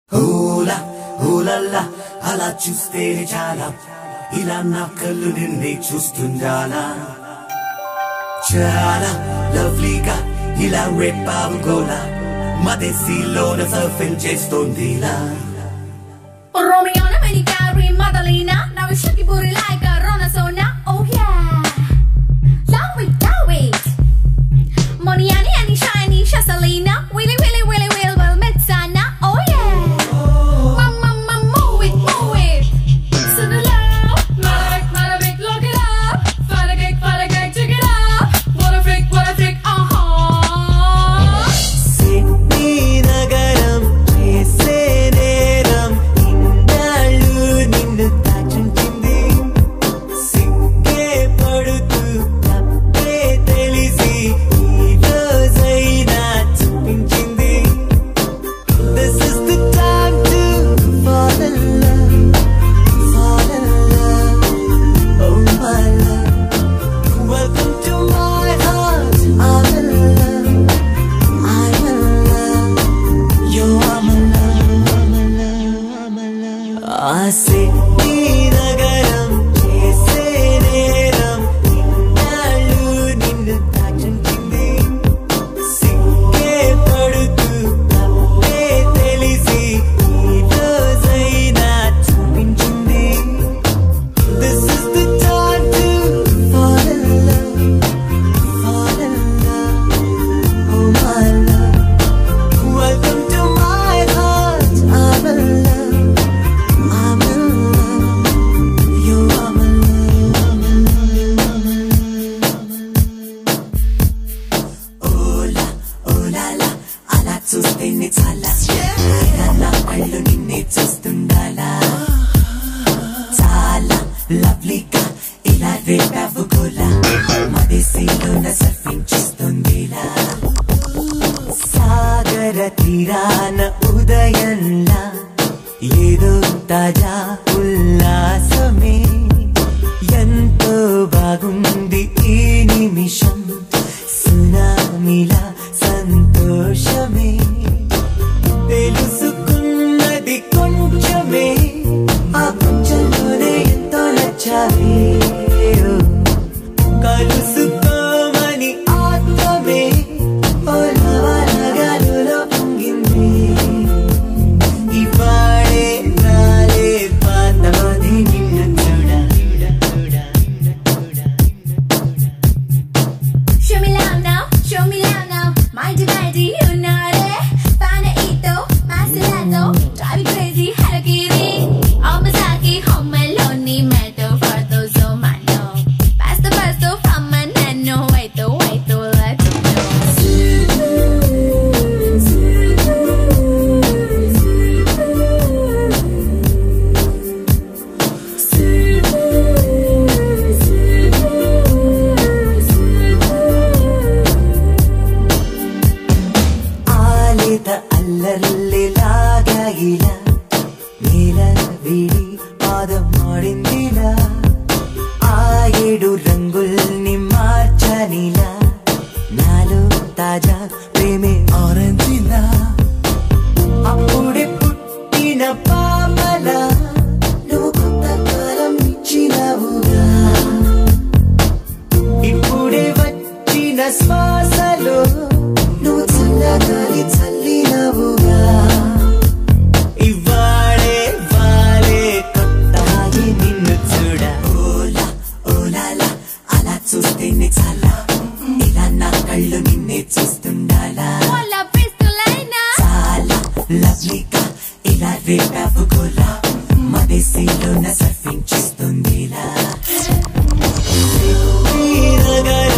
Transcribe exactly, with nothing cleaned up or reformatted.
Hula హూలల్లా అలా చూస్తే చాలా ఇలా నా కళ్ళు నిన్నే చూస్తుండాలా చాలా లవ్లీగా ఇలా రేపావు గోలా మదేశీలోన సర్ఫింగ్ చేస్తోందిలా Romeo na Manicari Madalena now we shake your booty like a Ronasona oh yeah love it love it Money ani ani shiny Shasalina Willy Willy Willy Will Will Metsana oh yeah Mama mama move it move it Sunula Malak Malak look it up Falagak Falagak check it up What a freak what a freak uh-huh Sydney nagaram chese neram indalu ninnu tachintindi sikke padutu tappe telisi ee rozaina chuppinchindi This is the time to fall in love fall in love oh my love welcome to my heart I'm in love I'm in love you I'm in love I'm in love I'm in love ఆసే నీ నగరం చేసే నేరం ఇన్నాళ్ళు నిన్ను తాచుంచింది సిక్కే పడుతూ తప్పే తెలిసి ఈ రోజైనా చూపించింది This is the time to fall in love fall in love oh my love welcome to my heart I'm in love I'm in love you I'm in love I'm in love I'm in love Ola ola la అలా చూస్తేనే చాలా ఇలా నా కళ్ళు నిన్నే చూస్తుండాలా చాలా లవ్లీగా ఇలా రేపావు గోలా మదేశీలోన సర్ఫింగ్ చేస్తుందిలా సాగర తీరాన ఉదయంలా ఏదో తాజా ఉల్లాసమే ఎంతో బాగుంది ఈ నిమిషం సునామీలా సంతోషమే తెలుసుకున్నది కొంచెమే ఆ కొంచెంలోనే ఎంతో నచ్చావే ఓ, కలుసుకోమని ఆత్మమే ఓ లవలగాలులో పొంగింది ఇవాడే రాలే పాతమది నిన్ను చూడ Show me love now, show me love now. Mighty mighty, you know it. Panaito, Maserado, drive you crazy, Hello Kitty. Omasaki, home alone, metal for those who might know. Pasto, pasto, from my nano, wait, to wait, to let you ఆలిత అల్లర్లిలాగా ఇలా నీల విడి పాదం మాడిందిలా ఆ ఏడు రంగుల్ని మార్చనిలా నాలో తాజా ప్రేమే ఆరెంజిలా అప్పుడే పుట్టిన పాపలా నువ్వు కొత్త కాలం ఇచ్చినవుగా ఇప్పుడే వచ్చిన శ్వాసలో నువ్వు చల్లగాలి చల్లినవుగా ఇవాడే వాలే కొత్తగా నిన్ను చూడ ఓలా ఓలాలా అలా చూస్తేనే చాలా ఇలా నా కళ్ళు నిన్నే చూస్తుండాలా Hola, pistolina. చాలా లవ్లీగా ఇలా రేపావు గోలా మదేశీలోన సర్ఫింగ్ చేస్తుందిలా సిడ్నీ నగరం